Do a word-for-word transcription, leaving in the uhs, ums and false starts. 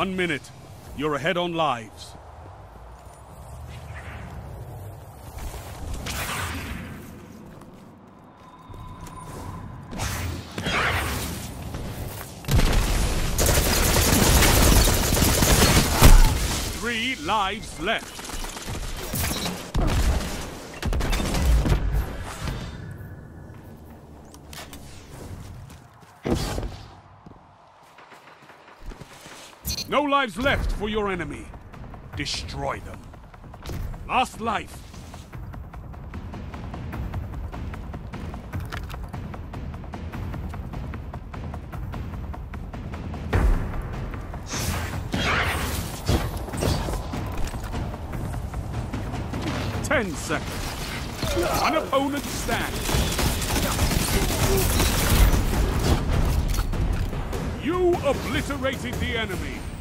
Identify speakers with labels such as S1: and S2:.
S1: One minute. You're ahead on lives. Three lives left. No lives left for your enemy. Destroy them. Last life. Ten seconds. One opponent stands. You obliterated the enemy.